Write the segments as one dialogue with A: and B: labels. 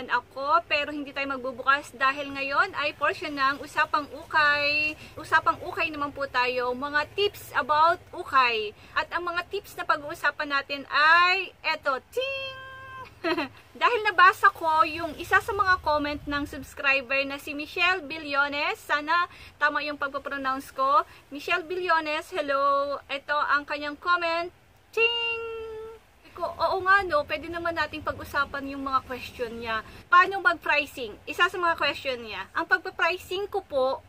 A: naman ako, pero hindi tayo magbubukas dahil ngayon ay portion ng Usapang Ukay. Usapang Ukay naman po tayo, mga tips about ukay. At ang mga tips na pag-uusapan natin ay eto, ting! Dahil nabasa ko yung isa sa mga comment ng subscriber na si Michelle Billones, sana tama yung pagpapronounce ko. Michelle Billones, hello! Ito ang kanyang comment, ting! Oo nga no, pwede naman nating pag-usapan yung mga question niya. Paano mag-pricing? Isa sa mga question niya. Ang pagpa-pricing ko po.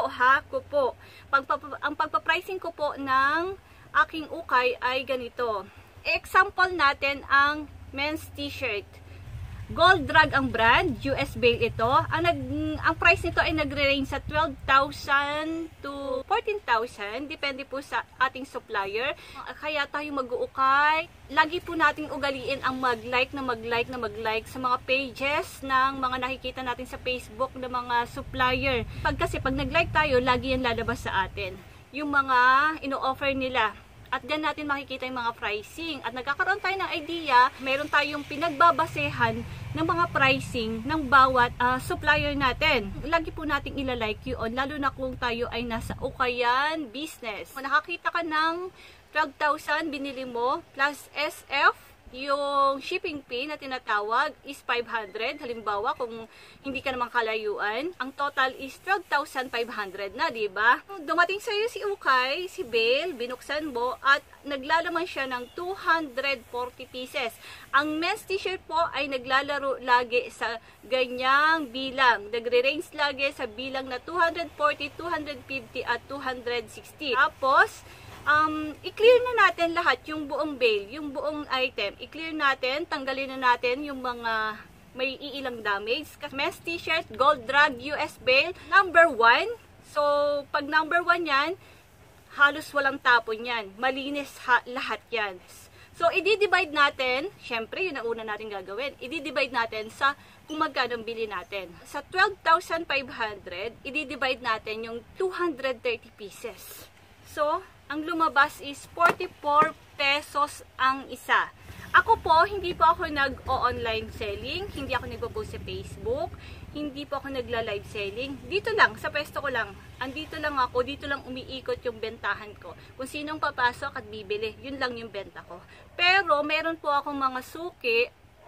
A: Ang pagpa-pricing ko po ng aking ukay ay ganito. Example natin ang men's t-shirt. Gold Drag ang brand, US Bail ito. Ang price nito ay nagre-range sa 12,000 to 14,000. Depende po sa ating supplier. Kaya tayo mag-uukay. Lagi po nating ugaliin ang mag-like sa mga pages ng mga nakikita natin sa Facebook ng mga supplier. Kasi pag nag-like tayo, lagi yan lalabas sa atin. Yung mga ino-offer nila. At dyan natin makikita yung mga pricing. At nagkakaroon tayo ng idea, meron tayong pinagbabasehan ng mga pricing ng bawat supplier natin. Lagi po nating ilalike yun, lalo na kung tayo ay nasa ukayan business. Kung nakakita ka ng 12,000 binili mo plus SF, yung shipping fee na tinatawag is 500. Halimbawa, kung hindi ka naman kalayuan, ang total is 12,500 na, diba? Dumating sa'yo si ukay, si Bail, binuksan mo, at naglalaman siya ng 240 pieces. Ang men's t-shirt po ay naglalaro lagi sa ganyang bilang. Nagre-range lagi sa bilang na 240, 250 at 260. Tapos, i-clear na natin lahat yung buong bail, yung buong item. I-clear natin, tanggalin na natin yung mga may iilang damage. Men's t-shirt, Gold Drag, US Bail, number 1. So, pag number 1 yan, halos walang tapon yan. Malinis lahat yan. So, i-divide natin, syempre, yun ang una natin gagawin. I-divide natin sa kung magkano bili natin. Sa 12,500, i-divide natin yung 230 pieces. So, ang lumabas is 44 pesos ang isa. Ako po, hindi po ako nag-online selling, hindi ako nagpo-post sa Facebook, hindi po ako nagla-live selling. Dito lang, sa pwesto ko lang. Andito lang ako, dito lang umiikot yung bentahan ko. Kung sinong papasok at bibili, yun lang yung benta ko. Pero, meron po akong mga suki,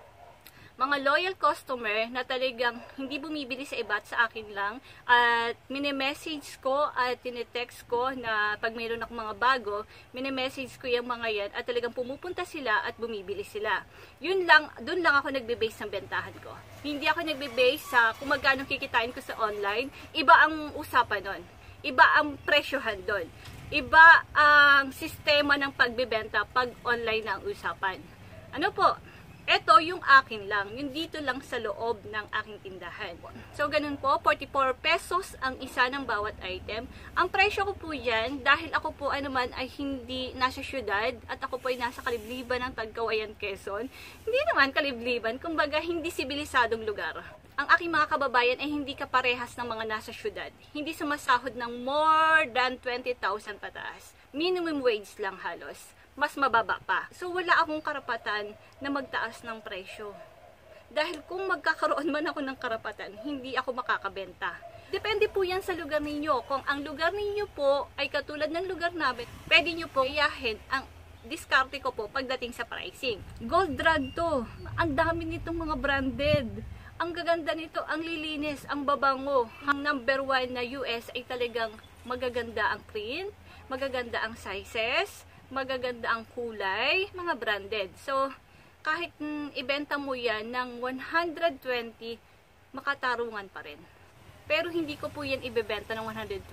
A: mga loyal customer na talagang hindi bumibili sa iba at sa akin lang, at mini-message ko at tinetext ko na pag mayroon akong mga bago, mini-message ko yung mga yan at talagang pumupunta sila at bumibili sila. Yun lang, dun lang ako nagbe-base ng bentahan ko. Hindi ako nagbe-base sa kung magkano kikitain ko sa online. Iba ang usapan nun. Iba ang presyohan doon. Iba ang sistema ng pagbebenta pag online na ang usapan. Ano po? Ito yung akin lang, yung dito lang sa loob ng aking tindahan. So, ganun po, 44 pesos ang isa ng bawat item. Ang presyo ko po yan, dahil ako po naman ay hindi nasa syudad, at ako po ay nasa kalibliban ng Tagkawayan, Quezon. Hindi naman kalibliban, kumbaga hindi sibilisadong lugar. Ang aking mga kababayan ay hindi kaparehas ng mga nasa syudad. Hindi sumasahod ng more than 20,000 pataas. Minimum wage lang halos. Mas mababa pa. So, wala akong karapatan na magtaas ng presyo. Dahil kung magkakaroon man ako ng karapatan, hindi ako makakabenta. Depende po yan sa lugar ninyo. Kung ang lugar ninyo po ay katulad ng lugar namin, pwede nyo po iahin ang diskarte ko po pagdating sa pricing. Gold Drag to. Ang dami nitong mga branded. Ang gaganda nito, ang lilinis, ang babango. Ang number 1 na US ay talagang magaganda ang print, magaganda ang sizes, magaganda ang kulay, mga branded. So, kahit ibenta mo yan ng 120, makatarungan pa rin. Pero hindi ko po yan ibebenta ng 120.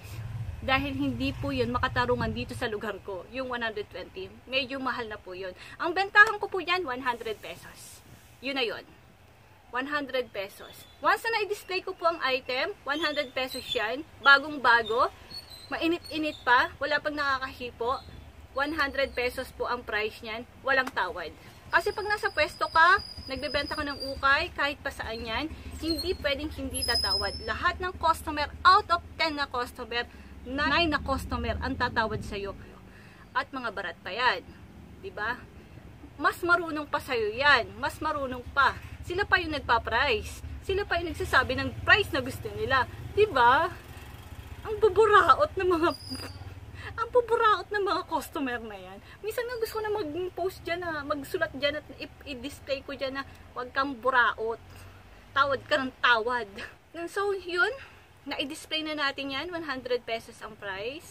A: Dahil hindi po yun makatarungan dito sa lugar ko, yung 120. Medyo mahal na po yun. Ang bentahan ko po yan, 100 pesos. Yun na yun. 100 pesos. Once na i-display ko po ang item, 100 pesos yan, bagong-bago, mainit-init pa, wala pang nakakahipo, 100 pesos po ang price niyan, walang tawad. Kasi pag nasa pwesto ka, nagbebenta ka ng ukay, kahit pa saan yan, hindi pwedeng hindi tatawad. Lahat ng customer, out of 10 na customer, 9 na customer ang tatawad sa'yo. At mga barat pa yan. Diba? Mas marunong pa sa'yo yan. Mas marunong pa. Sila pa yung nagpa-price. Sila pa yung nagsasabi ng price na gusto nila. Diba? Ang buburaot ng mga customer na yan. Minsan nga gusto ko na mag-post dyan na, magsulat dyan at i-display ko dyan na huwag kang buraot. Tawad ka ng tawad. So, yun. Na-i-display na natin yan. 100 pesos ang price.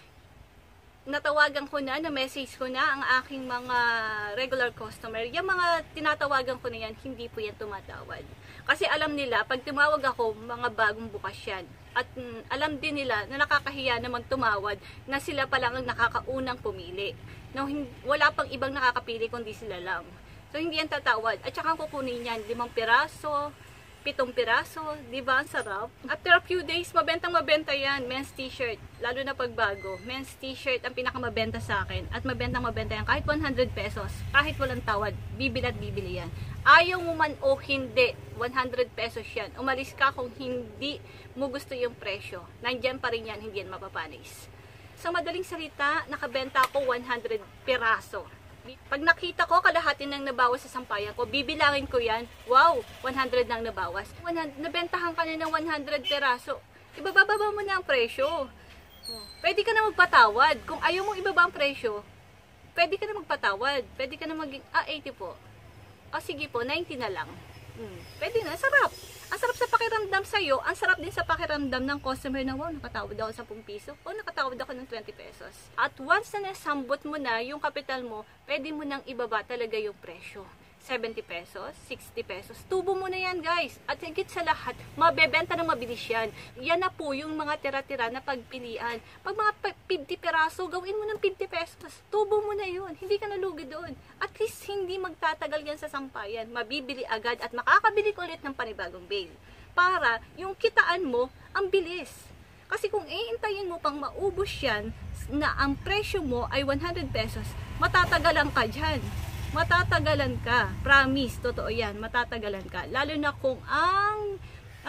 A: Natawagan ko na message ko na ang aking mga regular customer. Yung mga tinatawagan ko na yan, hindi po yan tumatawad. Kasi alam nila, pag tumawag ako, mga bagong bukas yan. At alam din nila na nakakahiya namang tumawad na sila pa lang ang nakakaunang pumili. Na wala pang ibang nakakapili kundi sila lang. So, hindi yan tatawad. At saka kukunin yan, 5 piraso, 7 piraso, di ba? Ang sarap. After a few days, mabenta yan. Men's t-shirt, lalo na pagbago. Men's t-shirt ang pinakamabenta sa akin. At mabenta yan. Kahit 100 pesos, kahit walang tawad, bibili at bibili yan. Ayaw mo man o hindi, 100 pesos yan. Umalis ka kung hindi mo gusto yung presyo. Nandyan pa rin yan, hindi yan mapapanis. Sa madaling salita, nakabenta ako 100 piraso. Pag nakita ko kalahati nang nabawas sa sampayan ko, bibilangin ko yan, wow, 100 nang nabawas. Nabentahan ka na ng 100 peraso, ibababa mo na ang presyo. Pwede ka na magpatawad. Kung ayaw mo ibaba ang presyo, pwede ka na magpatawad. Pwede ka na maging, 80 po. Sige po, 90 na lang. Pwede na, sarap. Ang sarap sa pakiramdam sa'yo, ang sarap din sa pakiramdam ng customer na, wow, nakatawad ako sa 10 piso, o nakatawad ako ng 20 pesos. At once na nasambot mo na yung kapital mo, pwede mo nang ibaba talaga yung presyo. 70 pesos, 60 pesos, tubo mo na yan guys. At higit sa lahat, mabebenta ng mabilis yan. Yan na po yung mga tira-tira na pagpilian. Pag mga 50 peraso, gawin mo ng 50 pesos, tubo mo na yun. Hindi ka nalugi doon. At least hindi magtatagal yan sa sampayan. Mabibili agad at makakabili ko ulit ng panibagong bail. Para yung kitaan mo, ang bilis. Kasi kung iintayin mo pang maubos yan, na ang presyo mo ay 100 pesos, matatagalan ka dyan. Matatagalan ka. Promise, totoo yan. Matatagalan ka. Lalo na kung ang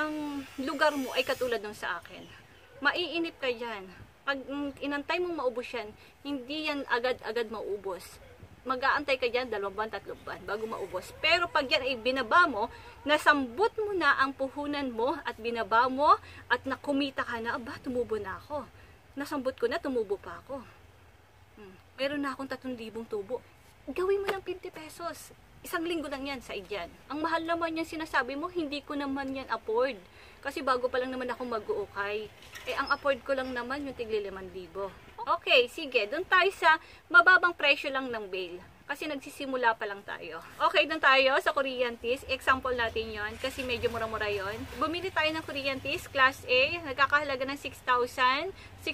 A: lugar mo ay katulad ng sa akin. Maiinip ka dyan. Pag inantay mong maubos yan, hindi yan agad-agad maubos. Mag-aantay ka dyan 2 buwan, 3 buwan bago maubos. Pero pag yan ay binaba mo, nasambot mo na ang puhunan mo at binaba mo at nakumita ka na, tumubo na ako. Nasambot ko na, tumubo pa ako. Meron na akong 3,000 tubo. Gawin mo ng 50 pesos. 1 linggo lang yan sa idyan. Ang mahal naman yan sinasabi mo, hindi ko naman yan afford. Kasi bago pa lang naman ako mag-uukay. Ang afford ko lang naman yung tigli 5,000. Okay, sige. Doon tayo sa mababang presyo lang ng bail. Kasi nagsisimula pa lang tayo. Okay, doon tayo sa Korean tees. Example natin yon kasi medyo mura-mura yon. Bumili tayo ng Korean tees, Class A. Nagkakahalaga ng 6,000.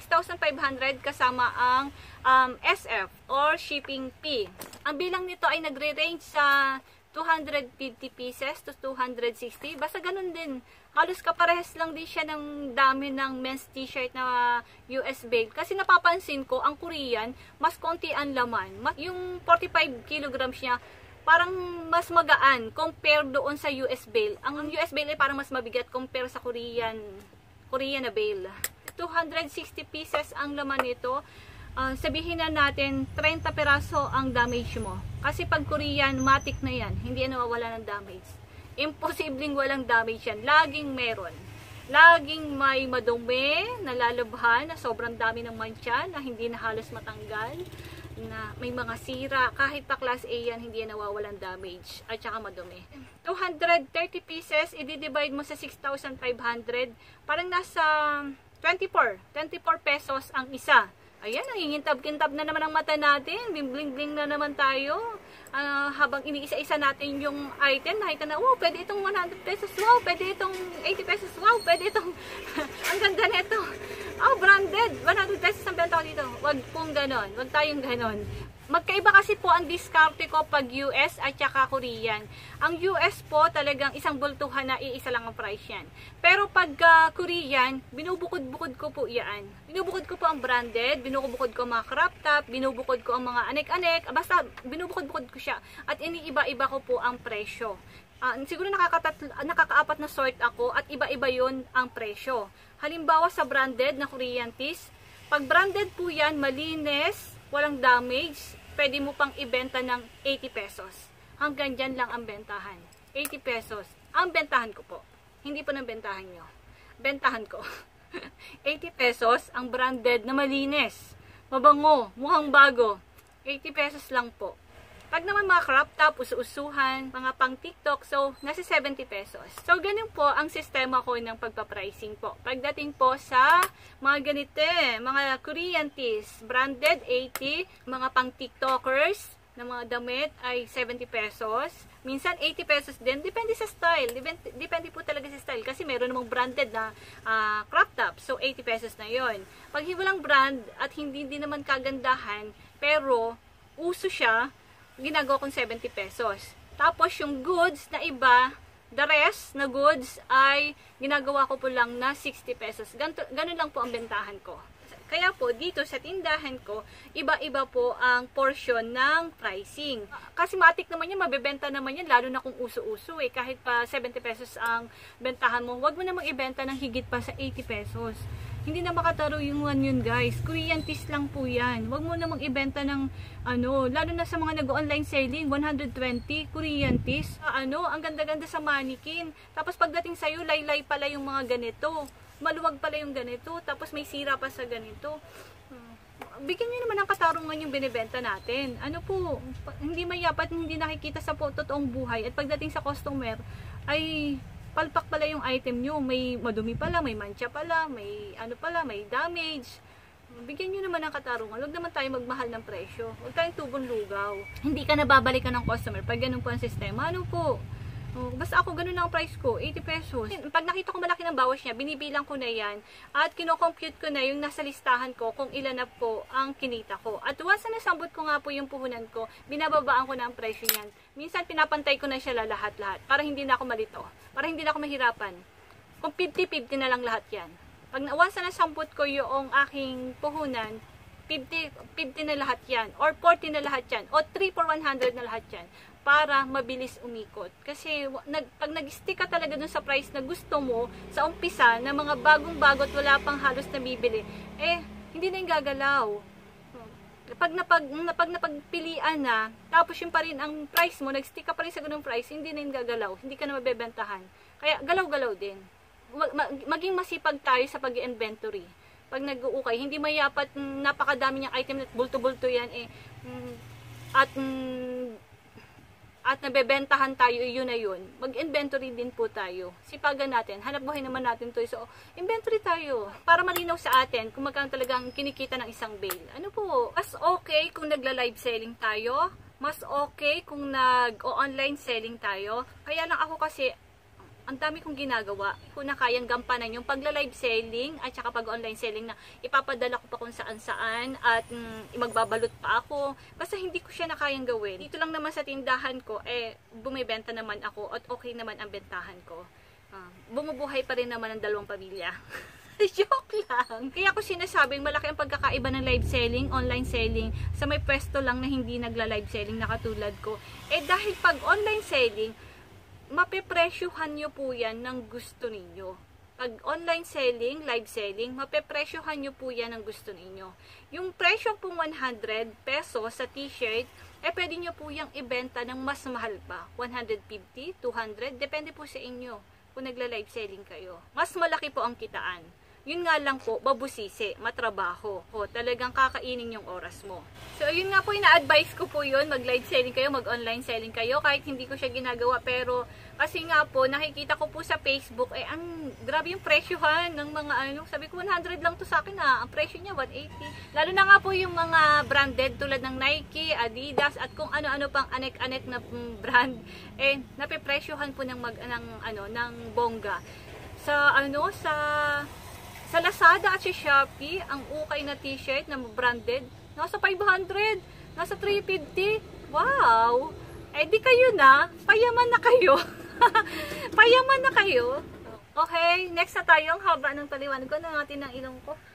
A: 6,500 kasama ang SF or shipping fee. Ang bilang nito ay nagre-range sa 250 pieces to 260. Basta ganun din. Halos kaparehas lang din siya ng dami ng men's t-shirt na US bail. Kasi napapansin ko, ang Korean, mas konti ang laman. Yung 45 kilograms niya, parang mas magaan compare doon sa US bail. Ang US bail ay parang mas mabigat compare sa Korean na bail. 260 pieces ang laman nito. Sabihin na natin 30 peraso ang damage mo. Kasi pag Korean, matic na yan. Hindi yan nawawala ng damage. Imposibleng walang damage yan. Laging meron. Laging may madumi, nalalabhan, na sobrang dami ng mancha, na hindi na halos matanggal, na may mga sira. Kahit pa class A yan, hindi yan nawawalan damage. At saka madumi. 230 pieces, i-divide mo sa 6,500. Parang nasa 24 pesos ang isa. Ayan, nangingintab-kintab na naman ang mata natin. Bling-bling na naman tayo. Habang iniisa-isa natin yung item, nakita na, wow, pwede itong 100 pesos, wow, pwede itong 80 pesos, wow, pwede itong, ang ganda nito. Branded, 100 pesos ang benta ko dito. Wag pong ganon, wag tayong ganon. Magkaiba kasi po ang diskarte ko pag US at saka Korean. Ang US po talagang isang bultuhan na iisa lang ang price yan. Pero pag Korean, binubukod-bukod ko po yan. Binubukod ko po ang branded, binubukod ko ang mga crop top, binubukod ko ang mga anek-anek, basta binubukod-bukod ko siya. At iniiba-iba ko po ang presyo. Siguro nakaka-4 na sort ako at iba-iba yon ang presyo. Halimbawa sa branded na Korean tees, pag branded po yan, malinis, walang damage, pwede mo pang ibenta ng 80 pesos. Hanggang dyan lang ang bentahan. 80 pesos. Ang bentahan ko po. Hindi po ng bentahan nyo. Bentahan ko. 80 pesos ang branded na malinis. Mabango. Mukhang bago. 80 pesos lang po. Pag naman mga crop top, usu-usuhan, mga pang TikTok, so nasa 70 pesos. So ganun po ang sistema ko ng pagpa-pricing po. Pagdating po sa mga ganite, mga Korean tees, branded 80, mga pang TikTokers na mga damit ay 70 pesos. Minsan 80 pesos din, depende sa style. Depende po talaga sa style kasi meron namang branded na crop top. So 80 pesos na 'yon. Pag walang brand at hindi din naman kagandahan, pero uso siya, ginagawa kong 70 pesos. Tapos, yung goods na iba, the rest na goods ay ginagawa ko po lang na 60 pesos. Ganun lang po ang bentahan ko. Kaya po, dito sa tindahan ko, iba-iba po ang portion ng pricing. Kasi matik naman yan, mabebenta naman yan, lalo na kung uso-uso eh. Kahit pa 70 pesos ang bentahan mo, wag mo namang ibenta ng higit pa sa 80 pesos. Hindi na makataro yung yun guys. Korean tees lang po yan. Huwag mo namang ibenta ng lalo na sa mga nag-online selling, 120 Korean tees. Ang ganda-ganda sa mannequin. Tapos pagdating sa'yo, laylay pala yung mga ganito. Maluwag pala yung ganito. Tapos may sira pa sa ganito. Bigyan nyo naman ng katarungan yung binibenta natin. Hindi mayapat, hindi nakikita sa totoong buhay. At pagdating sa customer, ay palpak pala yung item nyo, may madumi pala, may mancha pala, may may damage. Bigyan nyo naman ng katarungan. Huwag naman tayo magmahal ng presyo. Huwag tayong tubong lugaw. Hindi ka nababalikan ng customer pag ganun po ang sistema. Basta ako, ganun na ang price ko, 80 pesos. Pag nakita ko malaki ng bawas niya, binibilang ko na yan at kino-compute ko na yung nasa listahan ko kung ilan na po ang kinita ko. At once na nasambot ko nga po yung puhunan ko, binababaan ko na ang presyo niyan. Minsan pinapantay ko na siya lahat-lahat para hindi na ako malito, para hindi na ako mahirapan. Kung 50-50 na lang lahat yan. Pag once na nasambot ko yung aking puhunan, 50 na lahat yan, or 40 na lahat yan, o 3 for 100 na lahat yan, para mabilis umikot. Kasi pag nag-stick ka talaga dun sa price na gusto mo, sa umpisa, na mga bagong-bago at wala pang halos na bibili, hindi na yung gagalaw. Pag napagpilian na, tapos yung pa rin ang price mo, nag-stick ka pa rin sa ganung price, hindi na yung gagalaw. Hindi ka na mabebentahan. Kaya galaw-galaw din. Maging masipag tayo sa pag-inventory. Pag nag-uukay, hindi mayapat napakadami niyang item at bulto-bulto yan at nabebentahan tayo, yun na yun. Mag-inventory din po tayo. Sipagan natin. Hanap buhay naman natin to. So, inventory tayo. Para malinaw sa atin kung magkano talagang kinikita ng isang bale. Mas okay kung nagla-live selling tayo. Mas okay kung nag-online selling tayo. Kaya lang ako kasi, ang dami kong ginagawa. Kung na kayang gampanan yung pagla-live selling at saka pag-online selling na ipapadala ko pa kung saan-saan at magbabalot pa ako. Basta hindi ko siya na kayang gawin. Dito lang naman sa tindahan ko, bumibenta naman ako at okay naman ang bentahan ko. Bumubuhay pa rin naman ang dalawang pamilya. Joke lang. Kaya ako sinasabing malaki ang pagkakaiba ng live selling, online selling, sa may pwesto lang na hindi nagla-live selling na katulad ko. Dahil pag online selling, mapepresyuhan nyo po yan ng gusto ninyo. Pag online selling, live selling, mapepresyuhan nyo po yan ng gusto ninyo. Yung presyo pong 100 pesos sa t-shirt, pwede nyo po yung ibenta ng mas mahal pa. 150, 200, depende po sa inyo kung nagla-live selling kayo. Mas malaki po ang kitaan. Yun nga lang po, babusisi, matrabaho. Talagang kakainin yung oras mo. So, yun nga po, ina-advise ko po yun. Mag-live selling kayo, mag-online selling kayo. Kahit hindi ko siya ginagawa. Pero, kasi nga po, nakikita ko po sa Facebook, ang grabe yung presyohan ng mga sabi ko, 100 lang to sa akin Ang presyo niya, 180. Lalo na nga po yung mga branded tulad ng Nike, Adidas, at kung ano-ano pang anek-anek na brand, napipresyohan po ng bongga. Sa Lazada at sa Shopee, ang ukay na t-shirt na branded, nasa 500, nasa 350. Wow! Di kayo na, payaman na kayo. Payaman na kayo. Okay, next na tayo. Ang haba ng paliwanag ko na natin ng ilong ko.